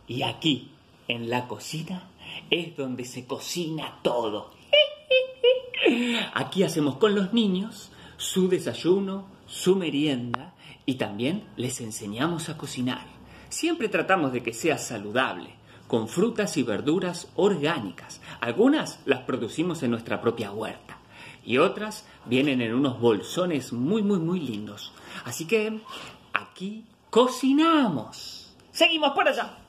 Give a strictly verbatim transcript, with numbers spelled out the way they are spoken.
Y aquí, en la cocina, es donde se cocina todo. Aquí hacemos con los niños su desayuno, su merienda y también les enseñamos a cocinar. Siempre tratamos de que sea saludable, con frutas y verduras orgánicas. Algunas las producimos en nuestra propia huerta y otras vienen en unos bolsones muy, muy, muy lindos. Así que aquí cocinamos. Seguimos por allá.